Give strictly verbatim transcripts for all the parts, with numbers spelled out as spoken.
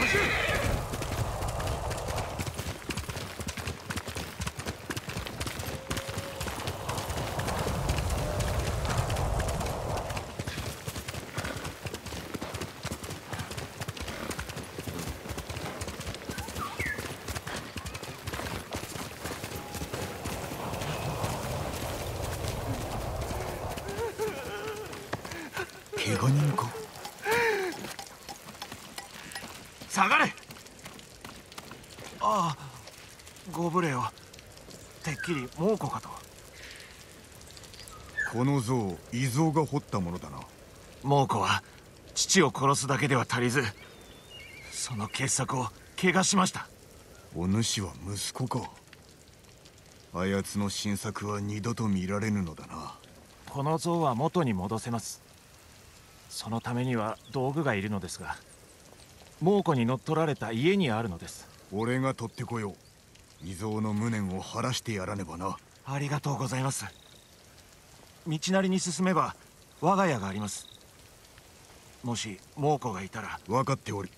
怪我人か。 下がれ。ああ、ご無礼を。てっきり猛虎かと。 この像、伊蔵が彫ったものだな。 猛虎は父を殺すだけでは足りず、その傑作を汚しました。 お主は息子か。あやつの新作は二度と見られぬのだな。 この像は元に戻せます。そのためには道具がいるのですが、猛虎に乗っ取られた家にあるのです。 俺が取ってこよう。伊蔵の無念を晴らしてやらねばな。 ありがとうございます。道なりに進めば我が家があります。もし猛虎がいたら。 分かっておる。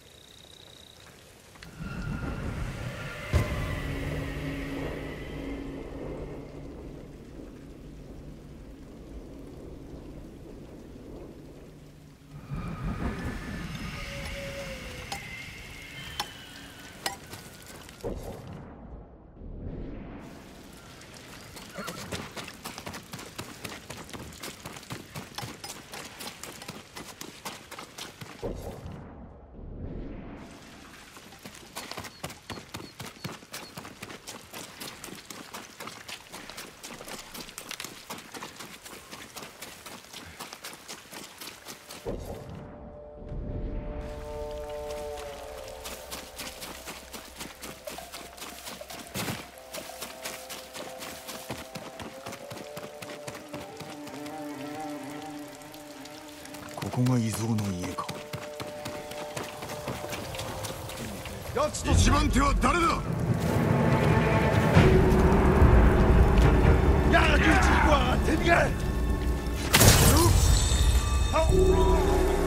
ここが伊蔵の家か。一番手は誰だ。 压住机关，停开！好。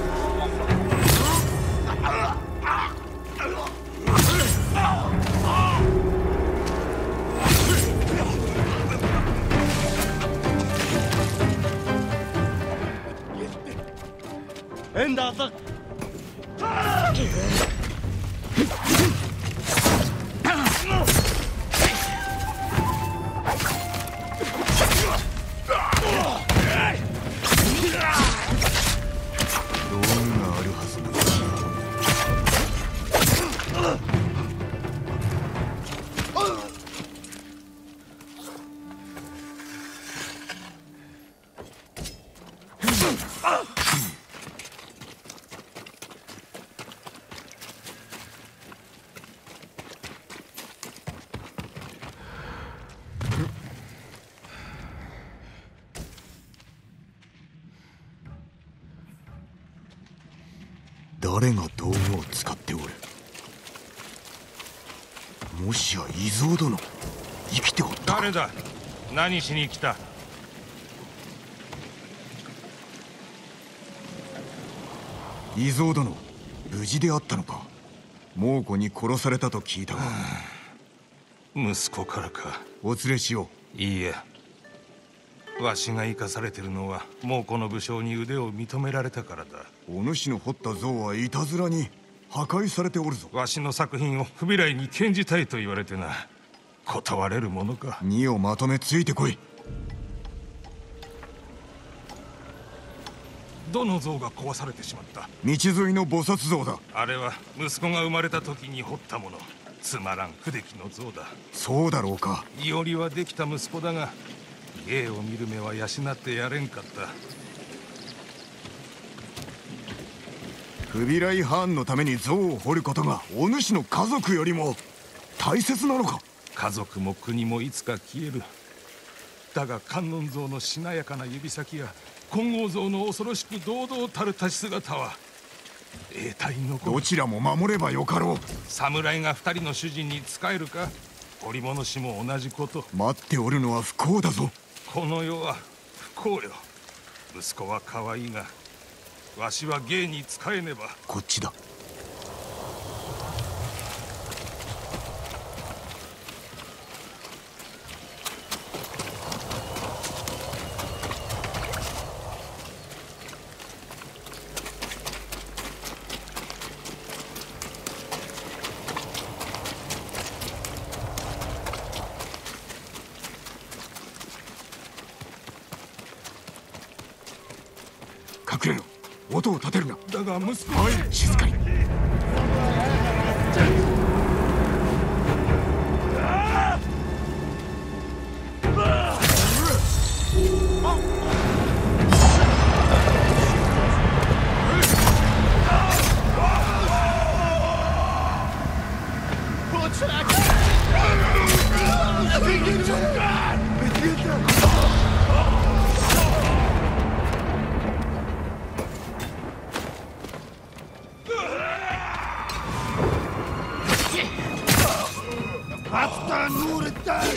恩大子。 誰が道具を使っておる。もしや伊蔵殿、生きておったか。 誰だ。何しに来た。 伊蔵殿、無事であったのか。猛虎に殺されたと聞いたが。 息子からか。 お連れしよう。いいえ、わしが生かされてるのは猛虎の武将に腕を認められたからだ。 お主の彫った像はいたずらに破壊されておるぞ。 わしの作品を不備来に献じたいと言われてな。断れるものか。 荷をまとめついてこい。 どの像が壊されてしまった。 道沿いの菩薩像だ。 あれは息子が生まれた時に彫ったもの。つまらん不出来の像だ。 そうだろうか。 いおりはできた息子だが、芸を見る目は養ってやれんかった。 不備来藩のために像を彫ることがお主の家族よりも大切なのか。 家族も国もいつか消える。だが観音像のしなやかな指先や金剛像の恐ろしく堂々たる立ち姿は永代に残る。 どちらも守ればよかろう。 侍が二人の主人に仕えるか。織物師も同じこと。 待っておるのは不幸だぞ。 この世は不幸よ。息子は可愛いが、わしは芸に仕えねば。 こっちだ。 くれよ。音を立てるな。 だが息子おい、静かに。 حتى نور التاج.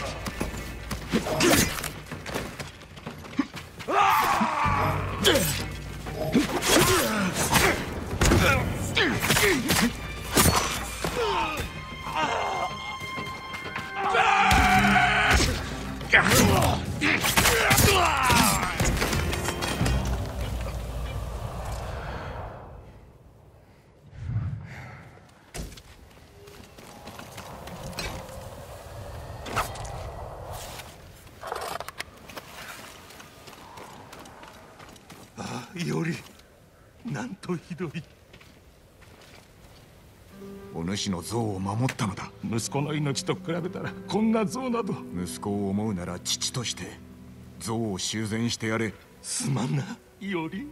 よりなんとひどい。 お主の像を守ったのだ。 息子の命と比べたらこんな像など。 息子を思うなら父として像を修繕してやれ。 すまんな、より。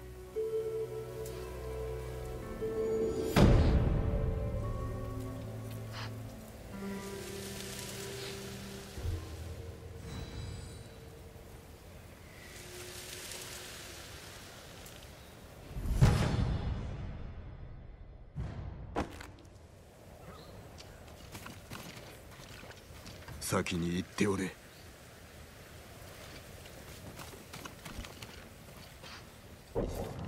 先に行っておれ。 Oh.